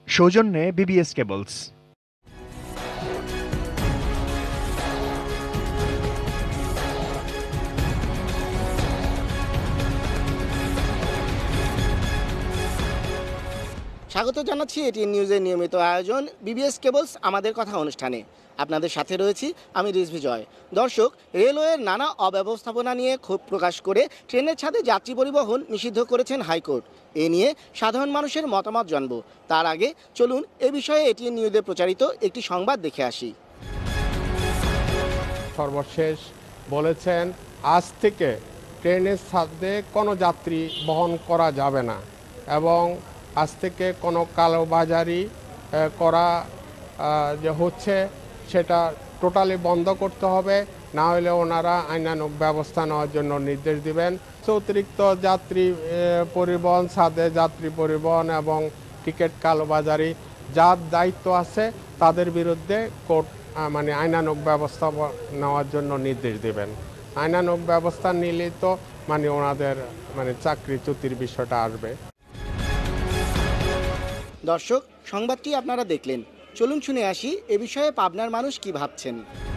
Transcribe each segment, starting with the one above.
সৌজন্যে BBS cables. স্বাগত জানাচ্ছি এটিএন নিউজের নিয়মিত আয়োজন বিবিএস কেবলস আমাদের কথা অনুষ্ঠানে। আপনাদের সাথে রয়েছি আমি রিজভি জয়। দর্শক, রেলওয়ের নানা অব্যবস্থাপনা নিয়ে ক্ষোভ প্রকাশ করে ট্রেনের ছাদে যাত্রী পরিবহন নিষিদ্ধ করেছেন হাইকোর্ট। এ নিয়ে সাধারণ মানুষের মতামত জানব। তার আগে চলুন এ বিষয়ে এটিএন নিউজে প্রচারিত একটি সংবাদ দেখে আসি। সর্বশেষ বলেছেন আজ থেকে ট্রেনের ছাদে কোনো যাত্রী বহন করা যাবে না এবং আজ থেকে কোনো কালোবাজারি করা যে হচ্ছে সেটা টোটালি বন্ধ করতে হবে, না হলে ওনারা আইনানুগ ব্যবস্থা নেওয়ার জন্য নির্দেশ দিবেন। অতিরিক্ত যাত্রী পরিবহন, ছাদে যাত্রী পরিবহন এবং টিকিট কালোবাজারি যার দায়িত্ব আছে তাদের বিরুদ্ধে কোর্ট আইনানুগ ব্যবস্থা নেওয়ার জন্য নির্দেশ দিবেন। আইনানুগ ব্যবস্থা নিলে তো ওনাদের চাকরিচ্যুতির বিষয়টা আসবে। দর্শক, সংবাদটি আপনারা দেখলেন। চলুন শুনে আসি এ বিষয়ে পাবনার মানুষ কি ভাবছেন।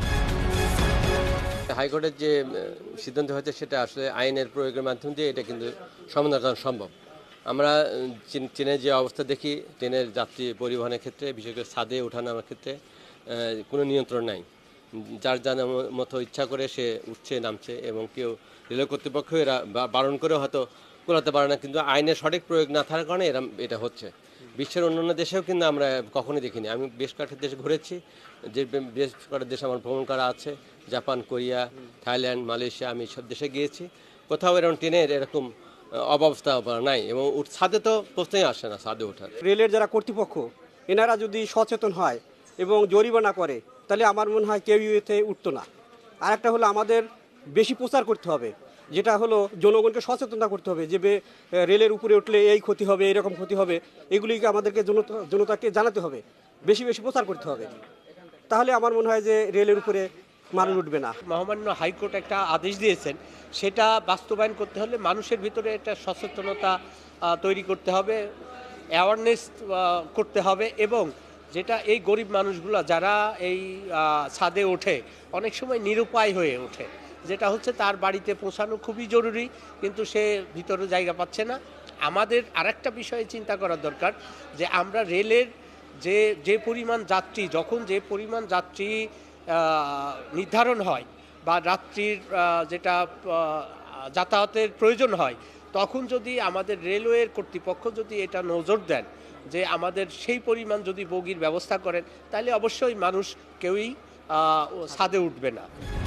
হাইকোর্টের যে সিদ্ধান্ত হয়েছে সেটা আসলে আইনের প্রয়োগের মাধ্যম দিয়ে এটা কিন্তু সমাধান করা সম্ভব। আমরা ট্রেনের যে অবস্থা দেখি, ট্রেনের যাত্রী পরিবহনের ক্ষেত্রে বিশেষ করে ছাদে ওঠানোর ক্ষেত্রে কোনো নিয়ন্ত্রণ নাই। যার যার মতো ইচ্ছা করে সে উঠছে নামছে এবং কেউ রেল কর্তৃপক্ষ এরা বারণ করেও হয়তো কোলাতে পারে না, কিন্তু আইনের সঠিক প্রয়োগ না থাকার কারণে এটা হচ্ছে। বিশ্বের অন্যান্য দেশেও কিন্তু আমরা কখনোই দেখিনি। আমি বেশ কয়েকটা দেশে ঘুরেছি, যে বেশ কয়েকটা দেশে আমার ভ্রমণ করা আছে, জাপান, কোরিয়া, থাইল্যান্ড, মালয়েশিয়া, আমি সব দেশে গিয়েছি। কোথাও এরকম ট্রেনের এরকম অব্যবস্থা নাই এবং ছাদে তো প্রশ্নই আসে না ছাদে ওঠার। রেলের যারা কর্তৃপক্ষ এনারা যদি সচেতন হয় এবং জরিমানা করে তাহলে আমার মনে হয় কেউ এতে উঠতো না। আর একটা হলো আমাদের বেশি প্রচার করতে হবে, যেটা হলো জনগণকে সচেতনতা করতে হবে যে রেলের উপরে উঠলে এই ক্ষতি হবে, এইরকম ক্ষতি হবে, এগুলিকে আমাদেরকে জনতাকে জানাতে হবে, বেশি বেশি প্রচার করতে হবে। তাহলে আমার মনে হয় যে রেলের উপরে মানুষ উঠবে না। মহামান্য হাইকোর্ট একটা আদেশ দিয়েছেন, সেটা বাস্তবায়ন করতে হলে মানুষের ভিতরে একটা সচেতনতা তৈরি করতে হবে, অ্যাওয়ারনেস করতে হবে এবং যেটা এই গরিব মানুষগুলো যারা এই ছাদে ওঠে অনেক সময় নিরুপায় হয়ে ওঠে, যেটা হচ্ছে তার বাড়িতে পৌঁছানো খুবই জরুরি কিন্তু সে ভিতরে জায়গা পাচ্ছে না। আমাদের আরেকটা বিষয়ে চিন্তা করা দরকার যে আমরা রেলের যে পরিমাণ যাত্রী, যখন যে পরিমাণ যাত্রী নির্ধারণ হয় বা রাত্রির যেটা যাতায়াতের প্রয়োজন হয়, তখন যদি আমাদের রেলওয়ের কর্তৃপক্ষ যদি এটা নজর দেন যে আমাদের সেই পরিমাণ যদি বগির ব্যবস্থা করেন, তাহলে অবশ্যই মানুষ কেউই ছাদে উঠবে না।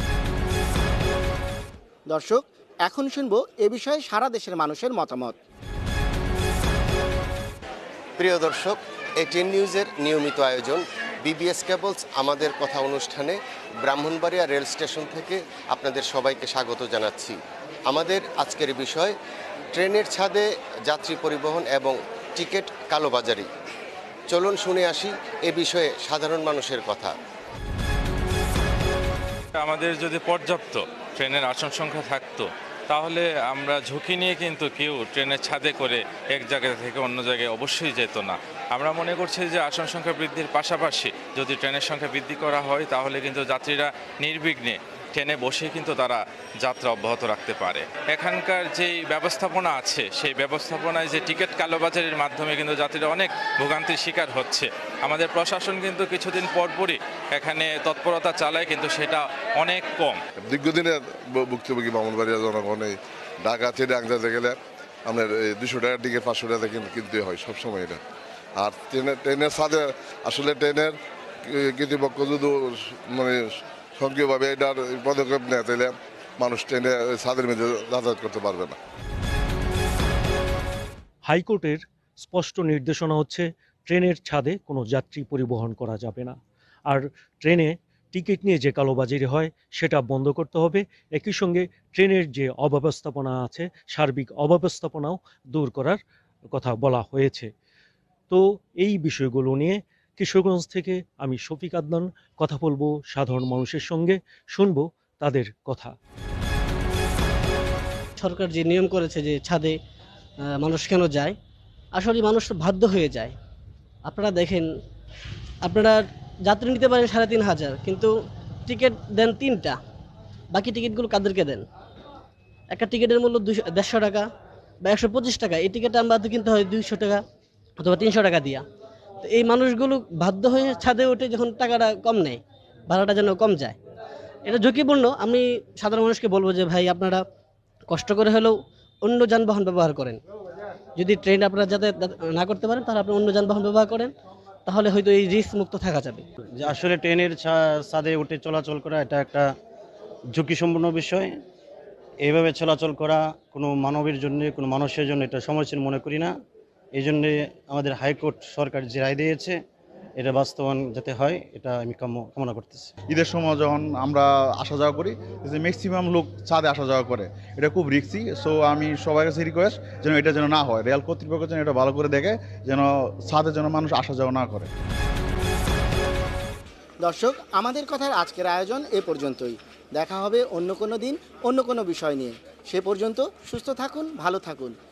দর্শক, এখন শুনবো এ বিষয়ে সারা দেশের মানুষের মতামত। প্রিয় দর্শক, এটিএন নিউজের নিয়মিত আয়োজন বিবিএস কেবলস আমাদের কথা অনুষ্ঠানে ব্রাহ্মণবাড়িয়া রেল স্টেশন থেকে আপনাদের সবাইকে স্বাগত জানাচ্ছি। আমাদের আজকের বিষয় ট্রেনের ছাদে যাত্রী পরিবহন এবং টিকিট কালোবাজারি। চলুন শুনে আসি এ বিষয়ে সাধারণ মানুষের কথা। আমাদের যদি পর্যাপ্ত ট্রেনের আসন সংখ্যা থাকতো তাহলে আমরা ঝুঁকি নিয়ে কিন্তু কেউ ট্রেনের ছাদে করে এক জায়গা থেকে অন্য জায়গায় অবশ্যই যেত না। আমরা মনে করছি যে আসন সংখ্যা বৃদ্ধির পাশাপাশি যদি ট্রেনের সংখ্যা বৃদ্ধি করা হয় তাহলে কিন্তু যাত্রীরা নির্বিঘ্নে ট্রেনে বসে কিন্তু তারা যাত্রা অব্যাহত রাখতে পারে। এখানকার যেই ব্যবস্থাপনা আছে সেই ব্যবস্থাপনায় যে টিকিট কালোবাজারির মাধ্যমে কিন্তু যাত্রীরা অনেক ভোগান্তির শিকার হচ্ছে। আমাদের প্রশাসন কিন্তু কিছুদিন পরপরই এখানে তৎপরতা চালায়, কিন্তু সেটা অনেক কম। দীর্ঘদিনের ভুক্তভোগী ব্রাহ্মণবাড়িয়া জনগণ এই ঢাকা থেকে আংজাতে গেলে আপনার 200 টাকার টিকিট 500 টাকা কিনতে হয় সবসময় এটা। আর ট্রেনের ছাদে আসলে ট্রেনের কর্তৃপক্ষ যদি সক্রিয়ভাবে এটার পদক্ষেপ নেয় তাহলে মানুষ ট্রেনে ছাদের মধ্যে যাতায়াত করতে পারবে না। হাইকোর্টের স্পষ্ট নির্দেশনা হচ্ছে ট্রেনের ছাদে কোনো যাত্রী পরিবহন করা যাবে না, আর ট্রেনে টিকিট নিয়ে যে কালোবাজারি হয় সেটা বন্ধ করতে হবে। একই সঙ্গে ট্রেনের যে অব্যবস্থাপনা আছে সার্বিক অব্যবস্থাপনাও দূর করার কথা বলা হয়েছে। তো এই বিষয়গুলো নিয়ে কিশোরগঞ্জ থেকে আমি শফিক আদনান কথা বলবো সাধারণ মানুষের সঙ্গে, শুনবো তাদের কথা। সরকার যে নিয়ম করেছে যে ছাদে মানুষ কেন যায়, আসলে মানুষ বাধ্য হয়ে যায়। আপনারা দেখেন, আপনারা যাত্রী নিতে পারেন ৩,৫০০, কিন্তু টিকিট দেন ৩টা, বাকি টিকিটগুলো কাদেরকে দেন? একটা টিকিটের মূল্য ১৫০ টাকা বা ১২৫ টাকা, এই টিকিট আমাদের কিনতে হয় ২০০ টাকা অথবা ৩০০ টাকা দিয়া। তো এই মানুষগুলো বাধ্য হয়ে ছাদে ওঠে যখন টাকাটা কম নেয়, ভাড়াটা যেন কম যায়। এটা ঝুঁকিপূর্ণ। আমি সাধারণ মানুষকে বলবো যে ভাই, আপনারা কষ্ট করে হলেও অন্য যানবাহন ব্যবহার করেন। যদি ট্রেন আপনারা যাতে না করতে পারেন, তাহলে আপনি অন্য যানবাহন ব্যবহার করেন, তাহলে হয়তো এই রিস্ক মুক্ত থাকা যাবে। যে আসলে ট্রেনের ছাদে উঠে চলাচল করা এটা একটা ঝুঁকিসম্পন্ন বিষয়। এইভাবে চলাচল করা কোনো মানবের জন্য, কোনো মানুষের জন্য এটা সমীচীন মনে করি না। এই জন্যে আমাদের হাইকোর্ট সরকার যে রায় দিয়েছে, এটা বাস্তবায়ন যাতে হয়, এটা আমি কামনা করতেছি। ঈদের সময় যখন আমরা আসা যাওয়া করি, ম্যাক্সিমাম লোক ছাদে আসা যাওয়া করে, এটা খুব রিস্কি। সো আমি সবার কাছে রিকোয়েস্ট যেন এটা যেন না হয়, রেল কর্তৃপক্ষ যেন এটা ভালো করে দেখে, যেন ছাদে যেন মানুষ আসা যাওয়া না করে। দর্শক, আমাদের কথার আজকের আয়োজন এ পর্যন্তই। দেখা হবে অন্য কোনো দিন অন্য কোনো বিষয় নিয়ে। সে পর্যন্ত সুস্থ থাকুন, ভালো থাকুন।